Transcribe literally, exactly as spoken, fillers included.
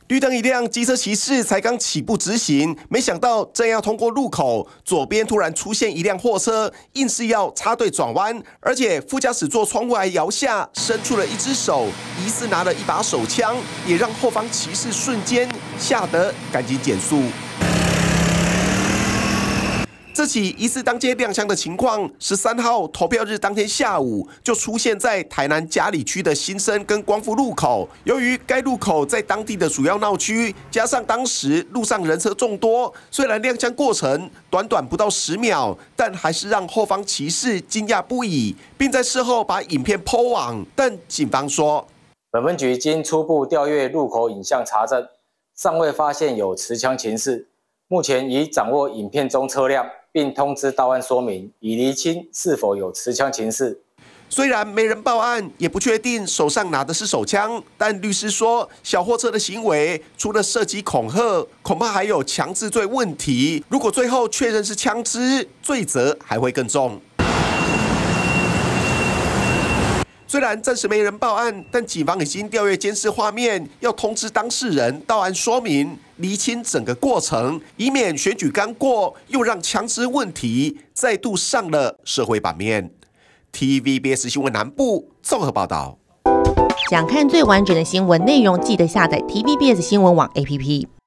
绿灯一亮，机车骑士才刚起步直行，没想到正要通过路口，左边突然出现一辆货车，硬是要插队转弯，而且副驾驶座窗户还摇下，伸出了一只手，疑似拿了一把手枪，也让后方骑士瞬间吓得赶紧减速。 这起疑似当街亮枪的情况，十三号投票日当天下午就出现在台南佳里区的新生跟光复路口。由于该路口在当地的主要闹区，加上当时路上人车众多，虽然亮枪过程短短不到十秒，但还是让后方骑士惊讶不已，并在事后把影片 po 网。但警方说， 本分局经初步调阅路口影像查证，尚未发现有持枪情事，目前已掌握影片中车辆。 并通知到案说明，以厘清是否有持枪情事。 虽然没人报案，也不确定手上拿的是手枪，但律师说，小货车的行为除了涉及恐吓，恐怕还有强制罪问题。如果最后确认是枪支，罪责还会更重。 虽然暂时没人报案，但警方已经调阅监视画面，要通知当事人到案说明，厘清整个过程，以免选举刚过，又让枪支问题再度上了社会版面。T V B S 新闻南部综合报道。 想看最完整的新闻内容，记得下载 T V B S 新闻网 A P P。